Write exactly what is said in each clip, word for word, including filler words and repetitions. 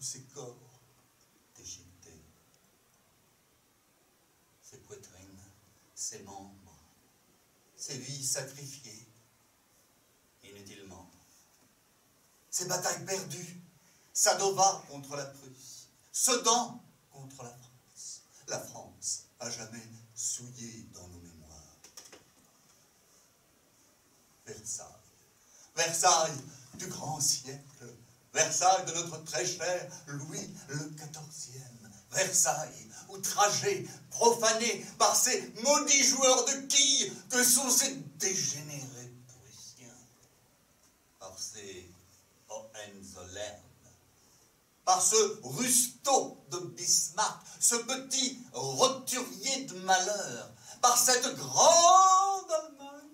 ces corps déchiquetés, ces poitrines, ces membres, ces vies sacrifiées inutilement, ces batailles perdues, Sadova contre la Prusse, Sedan contre la France, la France à jamais souillée dans nos mémoires. Versailles, Versailles du grand siècle, Versailles de notre très cher Louis le quatorzième, Versailles, outragé, profané par ces maudits joueurs de quilles que sont ces dégénérés prussiens, par ces Hohenzollern, par ce Rustaud de Bismarck, ce petit roturier de malheur, par cette grande Allemagne,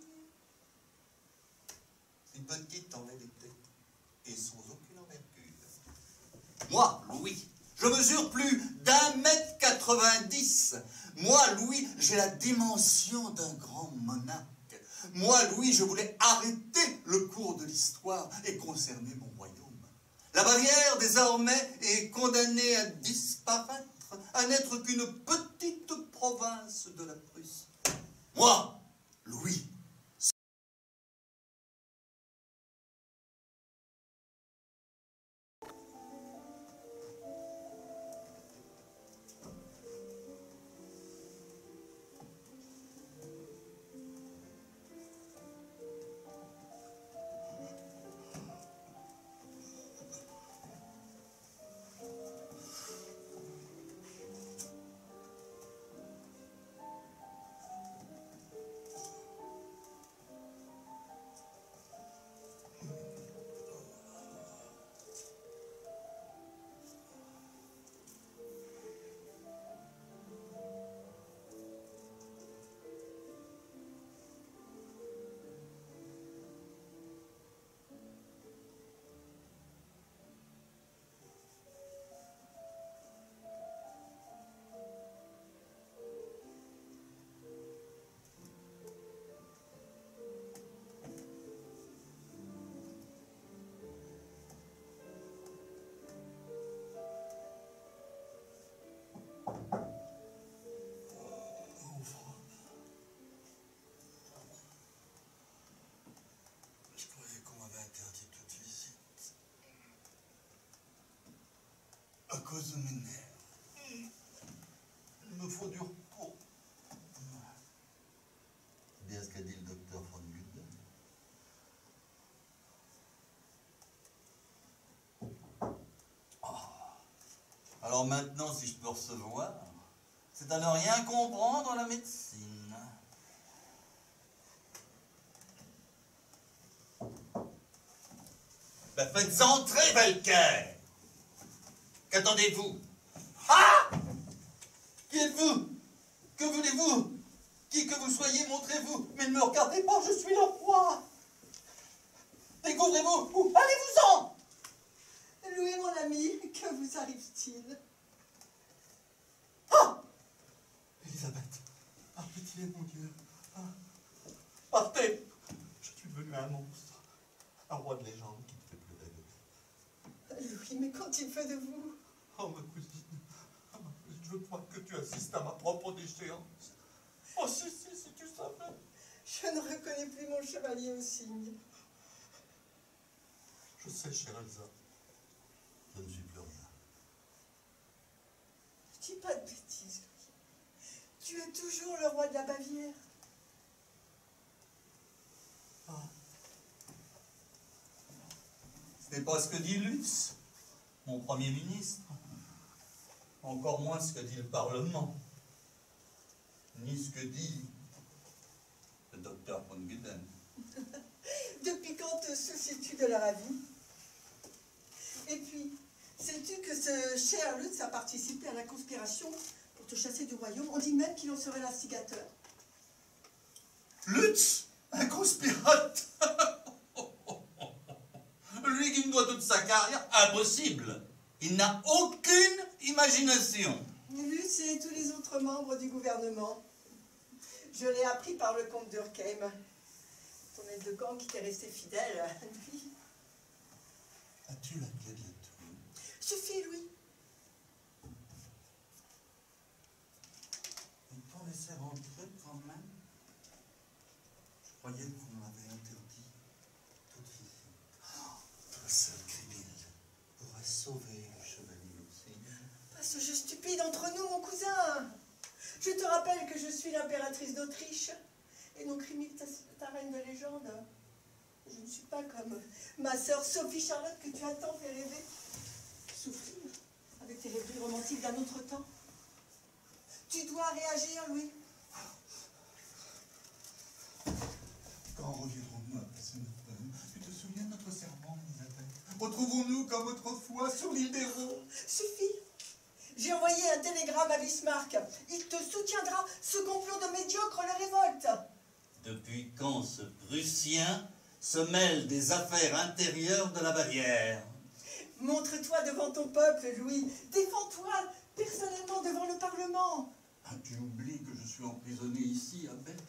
si petite en vérité, et sans aucune envergure. Moi, Louis, je mesure plus d'un mètre quatre-vingt-dix. Moi, Louis, j'ai la dimension d'un grand monarque. Moi, Louis, je voulais arrêter le cours de l'histoire et conserver mon royaume. La Bavière, désormais, est condamnée à disparaître, à n'être qu'une petite province de la Prusse. Moi, Louis, je croyais qu'on m'avait interdit toute visite. À cause de mes nerfs. Il me faut du repos. C'est bien ce qu'a dit le docteur von Gulden. Oh. Alors maintenant, si je peux recevoir, c'est à ne rien comprendre à la médecine. Ben faites entrer, Valquer. Qu'attendez-vous? Ah! Qui êtes-vous? Que voulez-vous? Qui que vous soyez, montrez-vous. Mais ne me regardez pas, je suis le roi. Découvrez-vous. Allez-vous-en! Louis, mon ami, que vous arrive-t-il? Ah! Elisabeth, par pitié, mon Dieu. Ah. Partez! Je suis devenu un monstre. Un roi de légende qui me fait pleurer. Louis, mais qu'ont-ils fait de vous? Oh, ma cousine, oh, ma cousine, je veux pas que tu assistes à ma propre déchéance. Oh, si, si, si tu savais. Je ne reconnais plus mon chevalier au cygne. Je sais, chère Elsa. Je ne suis plus rien. Ne dis pas de bêtises, Louis. Tu es toujours le roi de la Bavière. Ah. Ce n'est pas ce que dit Lutz, mon Premier ministre. Encore moins ce que dit le Parlement. Ni ce que dit le docteur von Gulden. Depuis quand te soucies-tu de leur avis? Et puis, sais-tu que ce cher Lutz a participé à la conspiration pour te chasser du royaume? On dit même qu'il en serait l'instigateur. Lutz, un conspirateur. Lui qui me doit toute sa carrière, impossible. Il n'a aucune imagination. Lutz et tous les autres membres du gouvernement. Je l'ai appris par le comte Durkheim. Ton aide de camp qui t'est resté fidèle, lui. As-tu la clé de la tour? Suffit, Louis. ce jeu stupide entre nous, mon cousin. Je te rappelle que je suis l'impératrice d'Autriche et non Crimille, ta, ta reine de légende. Je ne suis pas comme ma sœur Sophie Charlotte que tu as tant fait rêver. Souffrir avec tes rêveries romantiques d'un autre temps. Tu dois réagir, Louis. Quand reviendrons-nous à passer notre peine? Tu te souviens de notre serment, Elisabeth? Retrouvons-nous comme autrefois sur l'île des Raux? Suffit. J'ai envoyé un télégramme à Bismarck. Il te soutiendra. Ce complot de médiocre le révolte. Depuis quand ce Prussien se mêle des affaires intérieures de la Bavière? Montre-toi devant ton peuple, Louis. Défends-toi personnellement devant le Parlement. Ah, tu oublies que je suis emprisonné ici, à Bègle.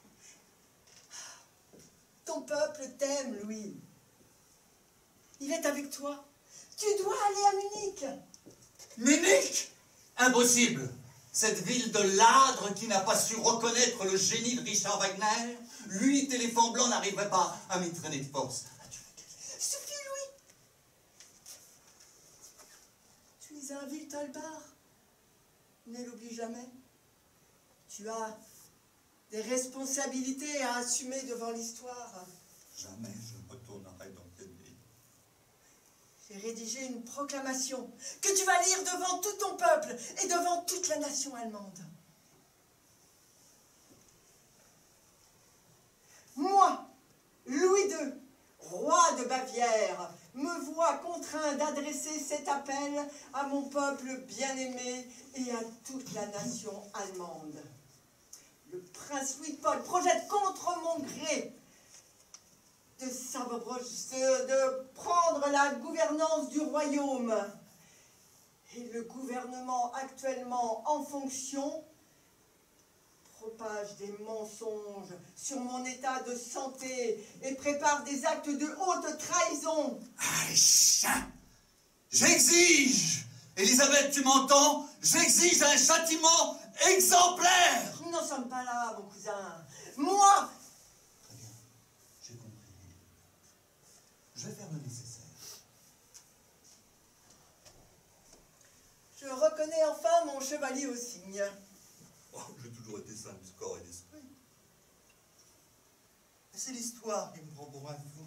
Ton peuple t'aime, Louis. Il est avec toi. Tu dois aller à Munich. Munich? Impossible. Cette ville de ladres qui n'a pas su reconnaître le génie de Richard Wagner, l'unité éléphant blanc n'arriverait pas à m'y traîner de force. Suffit, Louis. Tu es un vil tolbard. Ne l'oublie jamais. Tu as des responsabilités à assumer devant l'histoire. Jamais je ne retournerai dans quel pays. J'ai rédigé une proclamation que tu vas lire devant tout ton peuple et devant toute la nation allemande. Moi, Louis deux, roi de Bavière, me vois contraint d'adresser cet appel à mon peuple bien-aimé et à toute la nation allemande. Le prince Louis-Paul projette contre mon gré de, de prendre la gouvernance du royaume. Et le gouvernement actuellement en fonction propage des mensonges sur mon état de santé et prépare des actes de haute trahison. Aïcha! J'exige! Elisabeth, tu m'entends? J'exige un châtiment exemplaire! Nous n'en sommes pas là, mon cousin. Moi, Très bien, j'ai compris. Je vais faire le nécessaire. je reconnais enfin mon chevalier au cygne. Oh, j'ai toujours été sain de corps et d'esprit. Mais c'est l'histoire qui me prend pour un fou.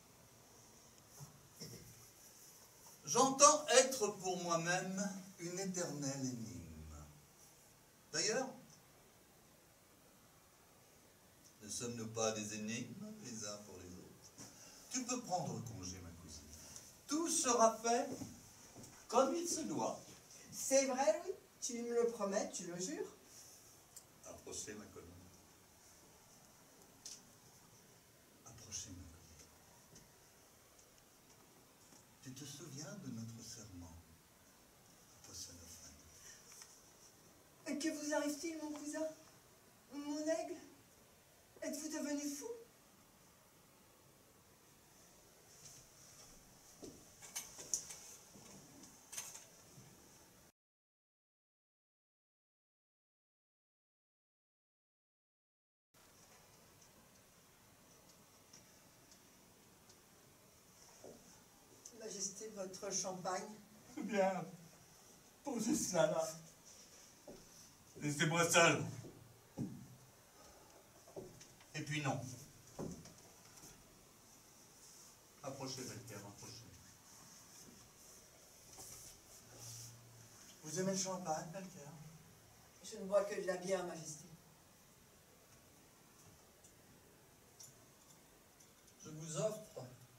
J'entends être pour moi-même une éternelle énigme. D'ailleurs, ne sommes-nous pas des énigmes les uns pour les autres? Tu peux prendre congé, ma cousine. Tout sera fait comme il se doit. C'est vrai, Louis? Tu me le promets, tu le jures? Approchez, ma colonne. Approchez, ma colonne. Tu te souviens de notre serment à Possenhofen? Et que vous arrive-t-il, mon cousin? Mon aigle? Êtes-vous devenu fou? Majesté, votre champagne. Bien, posez cela là. Laissez-moi seul. Et puis non. Approchez, Belcaire, approchez. Vous aimez le champagne, Belcaire? Je ne bois que de la bière, Majesté. Je vous offre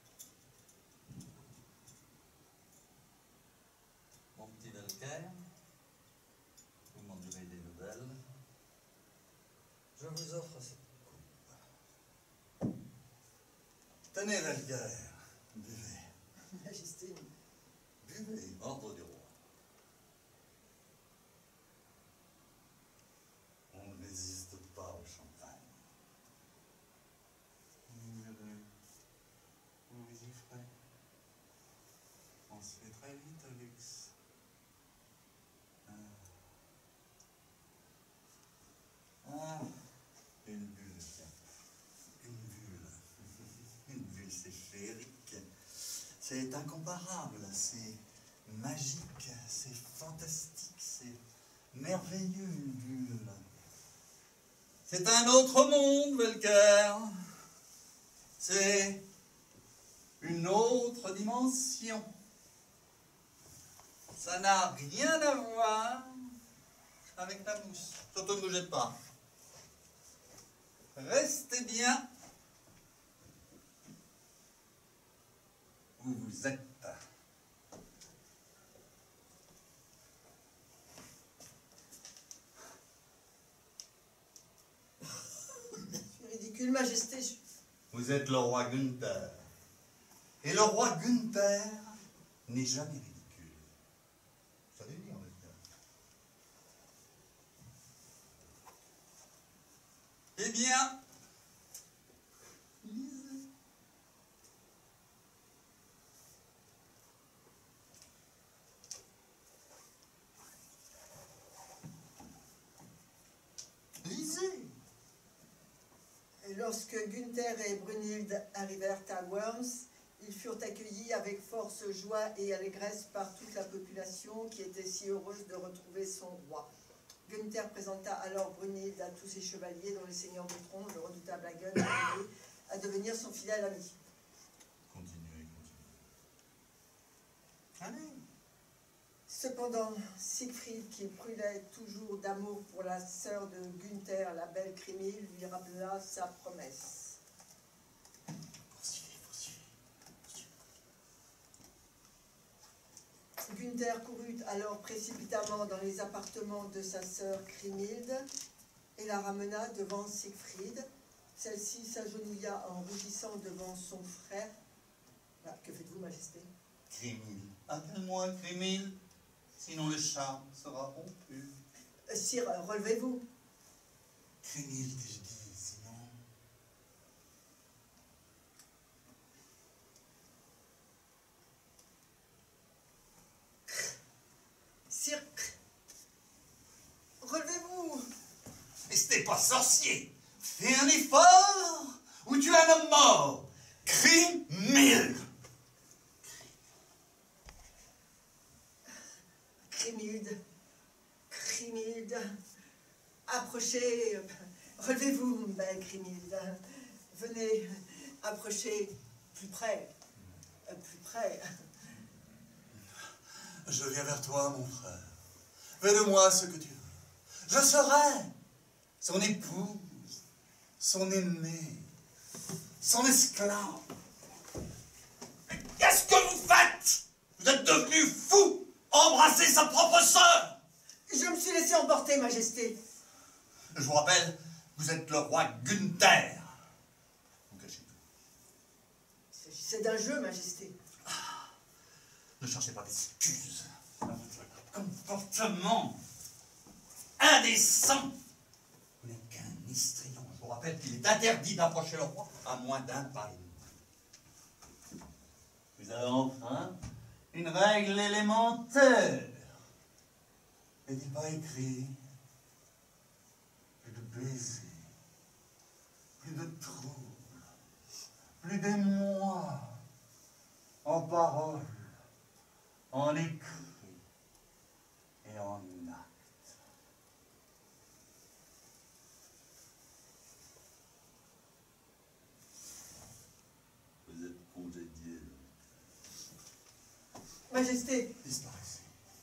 mon petit Belcaire. Vous m'en direz des nouvelles. Je vous offre cette coupe. Tenez, Belcaire, buvez. Majesté. Buvez, ordre du roi. On ne résiste pas au champagne. Vous vous y ferez. On se fait très vite au luxe. Ah. Ah, une bulle, une bulle, une bulle, c'est féerique, c'est incomparable, c'est magique, c'est fantastique, c'est merveilleux, une bulle. C'est un autre monde, Welcker. C'est une autre dimension. Ça n'a rien à voir avec la mousse. Surtout ne bougez pas. Restez bien où vous êtes. C'est ridicule, Majesté. Je... Vous êtes le roi Gunther. Et le roi Gunther n'est jamais ridicule. Vous savez dire, Gunther. Eh bien, lisez. Lisez. Et lorsque Gunther et Brunhilde arrivèrent à Worms, ils furent accueillis avec force joie et allégresse par toute la population qui était si heureuse de retrouver son roi. Gunther présenta alors Brunhilde à tous ses chevaliers dont le seigneur de Tron, le redoutable Hagen, a aidé à devenir son fidèle ami. Continuez, continuez. Allez. Cependant, Siegfried, qui brûlait toujours d'amour pour la sœur de Gunther, la belle Kriemhild, lui rappela sa promesse. Poursuivez, poursuivez, poursuivez. Gunther courut alors précipitamment dans les appartements de sa sœur Kriemhild et la ramena devant Siegfried. Celle-ci s'agenouilla en rougissant devant son frère. Ah, que faites-vous, Majesté? Kriemhild. Appelle-moi Kriemhild, sinon le charme sera rompu. Euh, Sire, relevez-vous. Kriemhild, je dis, sinon... Sire, relevez-vous. Restez pas sorcier. Fais un effort ou tu es un homme mort. Kriemhild. Kriemhild, Kriemhild, approchez, relevez-vous, belle Kriemhild, venez, approchez plus près, plus près. Je viens vers toi, mon frère. Fais de moi ce que tu veux. Je serai son épouse, son aimée, son esclave. Mais qu'est-ce que vous faites? Vous êtes devenu fou. Embrasser sa propre sœur. Je me suis laissé emporter, Majesté. Je vous rappelle, vous êtes le roi Gunther. Vous cachez tout. Il s'agissait d'un jeu, Majesté. Ah, ne cherchez pas d'excuses. Votre comportement indécent. Vous n'êtes qu'un histrion. Je vous rappelle qu'il est interdit d'approcher le roi à moins d'un pas. Vous avez enfin une règle élémentaire. N'est-il pas écrit? Plus de baisers, plus de troubles, plus d'émoi, en parole, en écrit et en acte. Vous êtes congédié. Majesté, Disparaissez.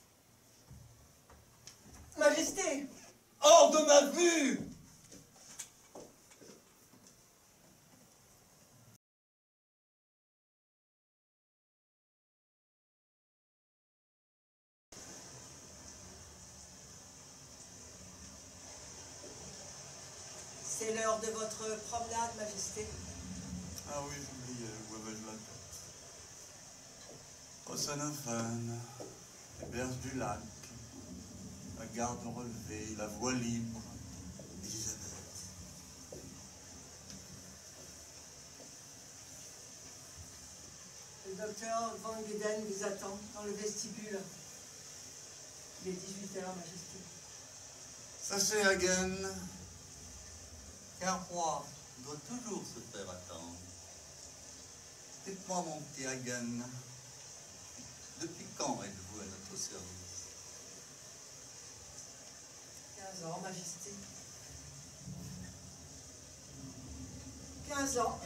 Majesté, Hors de ma vue! c'est l'heure de votre promenade, Majesté. Ah oui, j'oubliais, où avais-je la tête? Océanophane, les berges du lac, la garde relevée, la voie libre, Elisabeth. Le docteur Van Geden vous attend dans le vestibule. Il est dix-huit heures, Majesté. Sachez, Hagen, qu'un roi doit toujours se faire attendre. Dites-moi, mon petit Hagen, depuis quand êtes-vous à quinze ans, Majesté. quinze ans.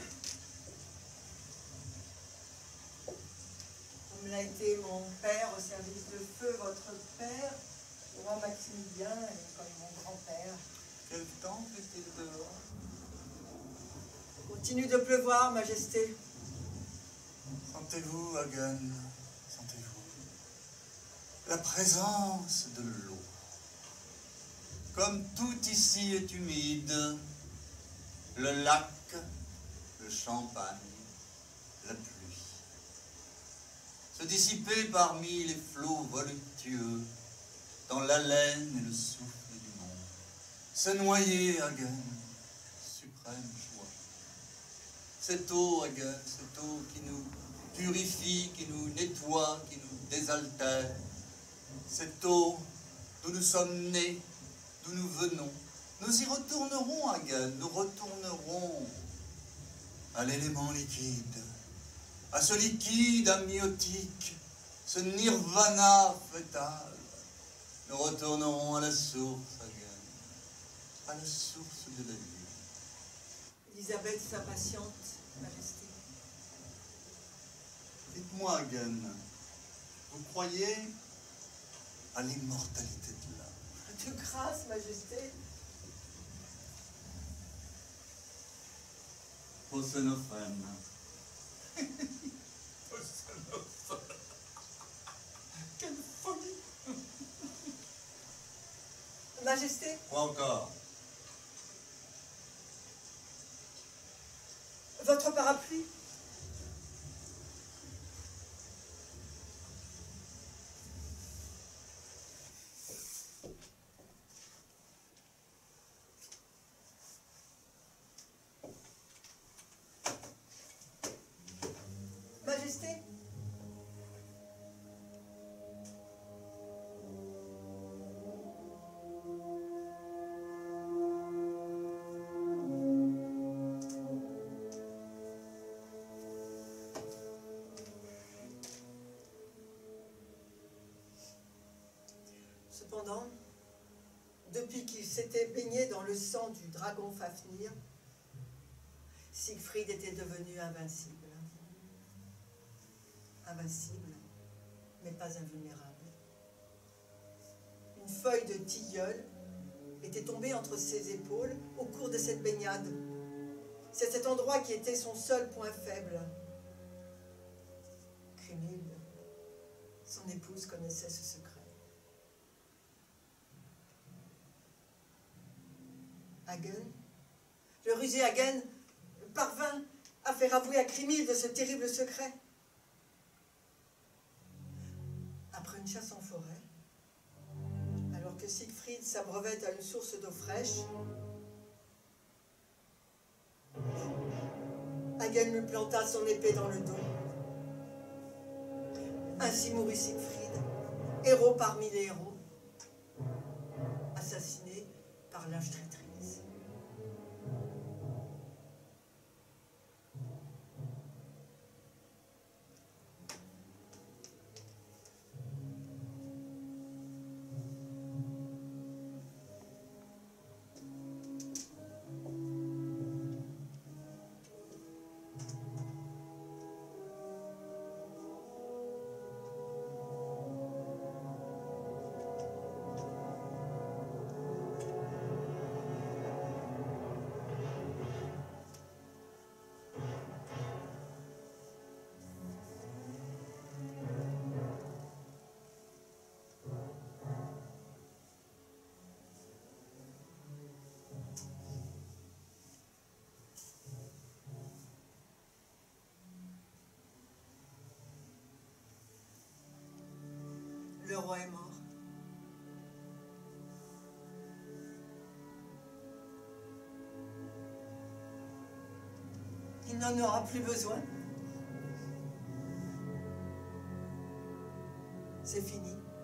Comme l'a été mon père au service de feu, votre père, le roi Maximilien, et comme mon grand-père. Quel temps fait-il dehors? Continue de pleuvoir, Majesté. Sentez-vous, Hagen, sentez-vous la présence de l'eau. Comme tout ici est humide, le lac, le champagne, la pluie. Se dissiper parmi les flots voluptueux, dans l'haleine et le souffle du monde. Se noyer, Hagen, suprême joie. Cette eau, Hagen, cette eau qui nous purifie, qui nous nettoie, qui nous désaltère. Cette eau d'où nous sommes nés, d'où nous venons. Nous y retournerons, Hagen, nous retournerons à l'élément liquide, à ce liquide amniotique, ce nirvana fœtal. Nous retournerons à la source, Hagen, à la source de la vie. Elisabeth s'impatiente, Majesté. Dites-moi, Hagen, vous croyez à l'immortalité de l'âme? De grâce, Majesté. Phosphène. Quelle folie! Majesté, Quoi encore? votre parapluie. Majesté, cependant, depuis qu'il s'était baigné dans le sang du dragon Fafnir, Siegfried était devenu invincible. Invincible, mais pas invulnérable. Une feuille de tilleul était tombée entre ses épaules au cours de cette baignade. C'est cet endroit qui était son seul point faible. Kriemhild, son épouse, connaissait ce secret. Hagen, le rusé Hagen, parvint à faire avouer à Kriemhild ce terrible secret. Après une chasse en forêt, alors que Siegfried s'abreuvait à une source d'eau fraîche, Hagen lui planta son épée dans le dos. Ainsi mourut Siegfried, héros parmi les héros, assassiné par l'âge traîtrise. Le roi est mort. Il n'en aura plus besoin. C'est fini.